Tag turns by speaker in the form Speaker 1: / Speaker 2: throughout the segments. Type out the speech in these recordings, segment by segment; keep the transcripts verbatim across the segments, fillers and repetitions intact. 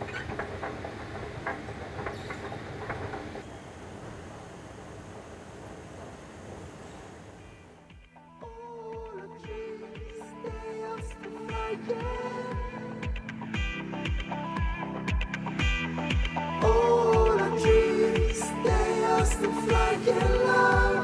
Speaker 1: All the trees, they are still flying low.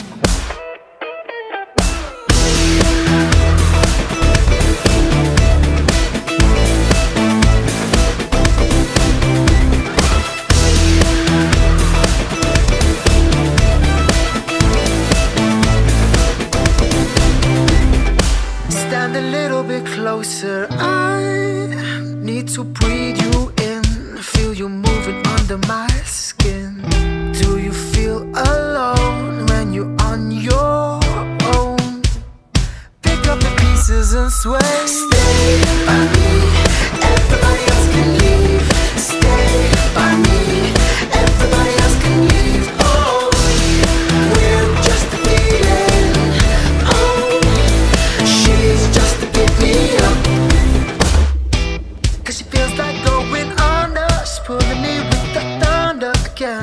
Speaker 1: Stand a little bit closer, I need to breathe you in, feel you moving under my skin. Do you feel alone when you're on your own? Pick up the pieces and sway. Stay by me, everybody else can leave. Stay by me, everybody else can leave. Oh, we're just a feeling. Oh, she's just to pick me up, 'cause she feels like going under. She's pulling me with the thunder again.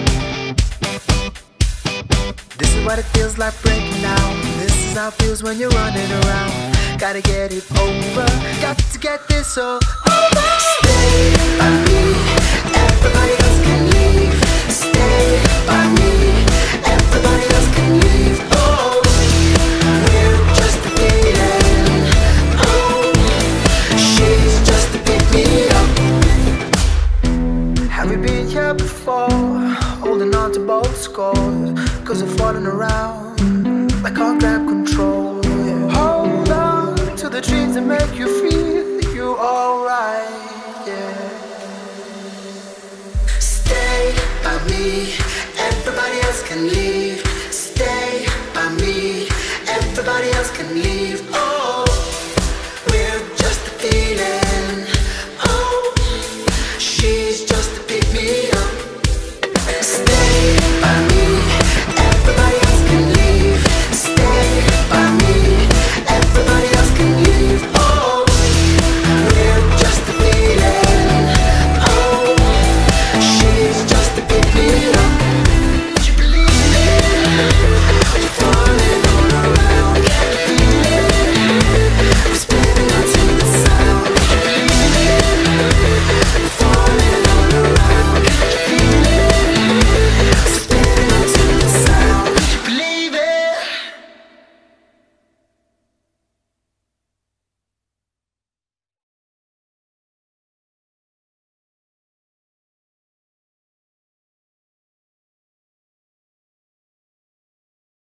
Speaker 1: This is what it feels like breaking down. This is how it feels when you're running around. Gotta get it over, got to get this all over. Stay by me, everybody else can leave. Stay by me, everybody else can leave. Oh, we're just a feeling. Oh, she's just to pick me up. Have we been here before? Holding on to both scores, 'cause we're falling around. I can't grab control. Yeah. Hold on to the dreams that make you feel you alright. Yeah. Stay by me, everybody else can leave. Stay by me, everybody else can leave.